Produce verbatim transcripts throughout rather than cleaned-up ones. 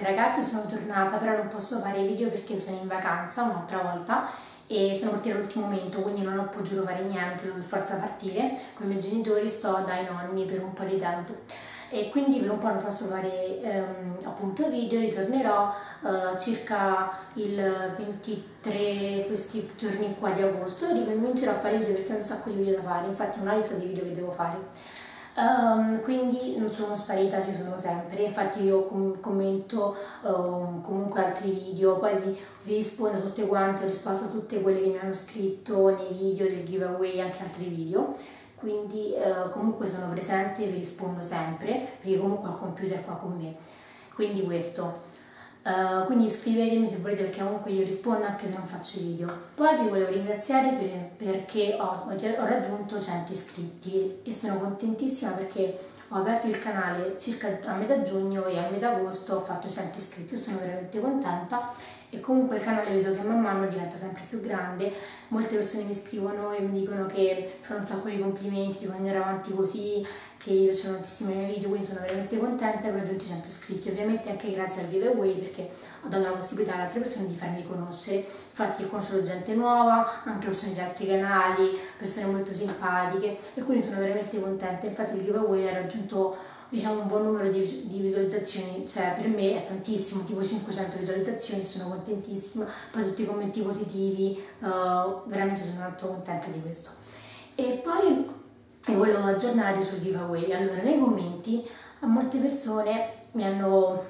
ragazzi, sono tornata, però non posso fare video perché sono in vacanza un'altra volta e sono partita all'ultimo momento, quindi non ho potuto fare niente, devo per forza partire con i miei genitori, sto dai nonni per un po' di tempo e quindi per un po' non posso fare ehm, appunto video. Ritornerò eh, circa il ventitré, questi giorni qua di agosto, e ricomincerò a fare video perché ho un sacco di video da fare, infatti ho una lista di video che devo fare. Um, quindi non sono sparita, ci sono sempre, infatti io com commento um, comunque altri video, poi vi, vi rispondo tutte quante, ho risposto a tutte quelle che mi hanno scritto nei video del giveaway, anche altri video, quindi uh, comunque sono presente e vi rispondo sempre, perché comunque ho il computer qua con me, quindi questo. Uh, quindi iscrivetemi se volete, perché comunque io rispondo anche se non faccio video. Poi vi volevo ringraziare per, perché ho, ho raggiunto cento iscritti e sono contentissima perché ho aperto il canale circa a metà giugno e a metà agosto ho fatto cento iscritti, sono veramente contenta e comunque il canale vedo che man mano diventa sempre più grande. Molte persone mi scrivono e mi dicono che fanno un sacco di complimenti, dicono di andare avanti così, che io faccio tantissimi miei video, quindi sono veramente contenta e ho raggiunto cento iscritti, ovviamente anche grazie al giveaway, perché ho dato la possibilità alle altre persone di farmi conoscere. Infatti ho conosciuto gente nuova, anche persone di altri canali, persone molto simpatiche, e quindi sono veramente contenta. Infatti il giveaway ha raggiunto, diciamo, un buon numero di, di visualizzazioni, cioè per me è tantissimo, tipo cinquecento visualizzazioni, sono contentissima, poi tutti i commenti positivi, uh, veramente sono molto contenta di questo. E poi e volevo aggiornare sul giveaway. Allora, nei commenti a molte persone mi hanno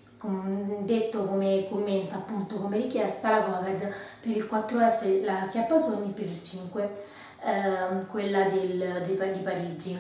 detto come commento, appunto come richiesta, la cover per il quattro S, la Chiappasogni, per il cinque, eh, quella del, di, di Parigi,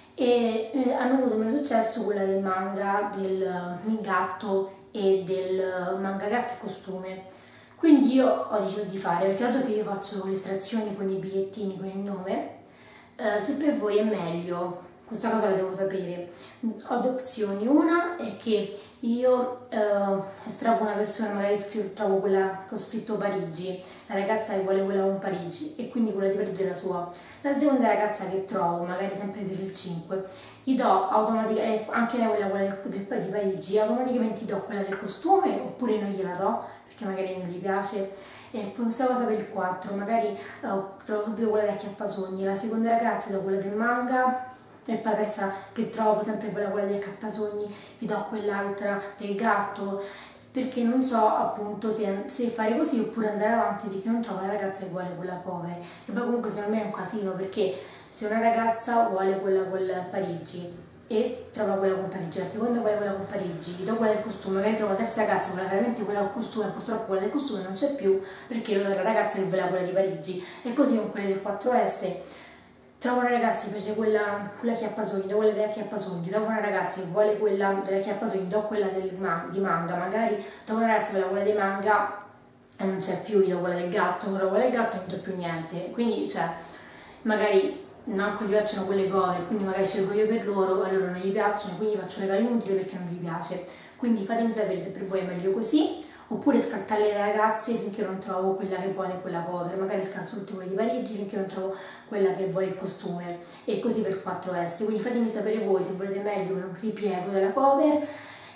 e eh, hanno avuto meno successo quella del manga del, del gatto e del manga gatto e costume. Quindi io ho deciso di fare, perché dato che io faccio le estrazioni con i bigliettini con il nome, Uh, se per voi è meglio, questa cosa la devo sapere, ho due opzioni. Una è che io uh, estraggo una persona, magari scritto, trovo quella che ho scritto Parigi, la ragazza che vuole quella con Parigi, e quindi quella di Parigi è la sua. La seconda ragazza che trovo, magari sempre per il cinque, gli do automaticamente, eh, anche lei quella, quella del, di Parigi, automaticamente gli do quella del costume, oppure non gliela do, perché magari non gli piace. E questa cosa per il quattro, magari uh, trovo subito quella del Chiappasogni, la seconda ragazza do quella del manga, e poi la terza che trovo sempre quella, quella del Chiappasogni, gli do quell'altra del gatto, perché non so appunto se, se fare così oppure andare avanti, perché non trovo la ragazza che vuole quella cover. E poi comunque secondo me è un casino, perché se una ragazza vuole quella con Parigi e trova quella con Parigi, la seconda vuole quella con Parigi, gli do quella del costume, magari trovo la terza ragazza quella veramente quella del costume, purtroppo quella del costume non c'è più perché lo do alla ragazza che voleva quella di Parigi, e così con quelle del quattro S trovo una ragazza che piace quella, quella Chiappasogni, do quella della Chiappasogni, trovo una ragazza che vuole quella della Chiappasogni, do quella del man di manga, magari trovo una ragazza che vuole quella dei manga e non c'è più, io do quella del gatto, trovo quella del gatto e non c'è più niente, quindi cioè magari manco gli piacciono quelle cover, quindi magari scelgo io per loro, a loro non gli piacciono, quindi faccio regali inutili perché non gli piace. Quindi fatemi sapere se per voi è meglio così, oppure scattare le ragazze finché non trovo quella che vuole quella cover, magari scatto tutte quelle di Parigi finché non trovo quella che vuole il costume, e così per quattro S. Quindi fatemi sapere voi se volete meglio un ripiego della cover,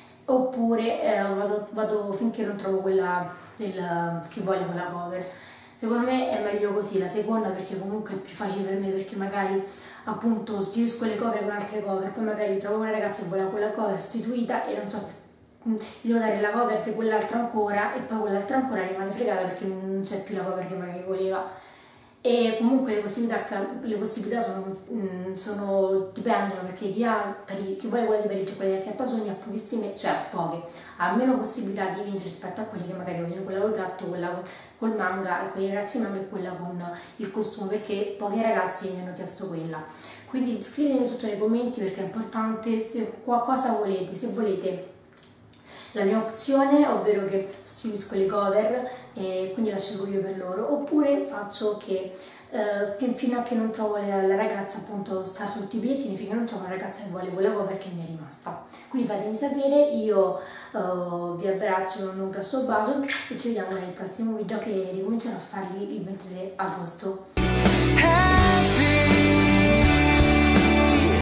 oppure eh, vado, vado finché non trovo quella del, che vuole quella cover. Secondo me è meglio così, la seconda, perché comunque è più facile per me, perché magari appunto sostituisco le cover con altre cover, poi magari trovo una ragazza che vuole quella cover sostituita e non so, gli devo dare la cover per quell'altra ancora, e poi quell'altra ancora rimane fregata perché non c'è più la cover che magari voleva. E comunque le possibilità, le possibilità sono, sono, dipendono, perché chi, ha, chi vuole quella di Parigi e quella di Chiappasogni ha pochissime, cioè poche, ha meno possibilità di vincere rispetto a quelli che magari vogliono quella col gatto, quella col manga, e quei ragazzi manga e quella con il costume, perché pochi ragazzi mi hanno chiesto quella. Quindi scrivetemi sotto nei commenti, perché è importante se cosa volete, se volete la mia opzione, ovvero che sostituisco le cover e quindi la scelgo io per loro, oppure faccio che eh, fino a che non trovo la, la ragazza, appunto starto tutti i bigliettini finché non trovo la ragazza che vuole quella cover che mi è rimasta. Quindi fatemi sapere, io uh, vi abbraccio con un grosso bacio e ci vediamo nel prossimo video, che ricomincerò a farli il ventitré agosto.